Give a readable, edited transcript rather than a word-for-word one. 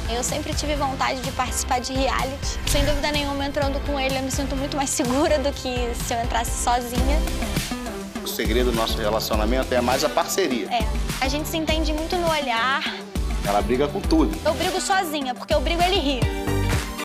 Eu sempre tive vontade de participar de reality. Sem dúvida nenhuma, entrando com ele, eu me sinto muito mais segura do que se eu entrasse sozinha. O segredo do nosso relacionamento é mais a parceria. É. A gente se entende muito no olhar. Ela briga com tudo. Eu brigo sozinha, porque eu brigo ele ri.